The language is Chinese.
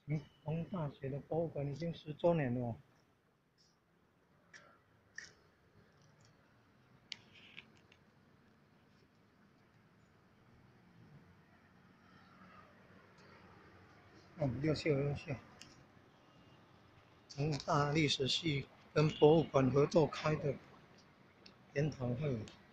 东大学的博物馆已经10周年了。676校，东大历史系跟博物馆合作开的研讨会。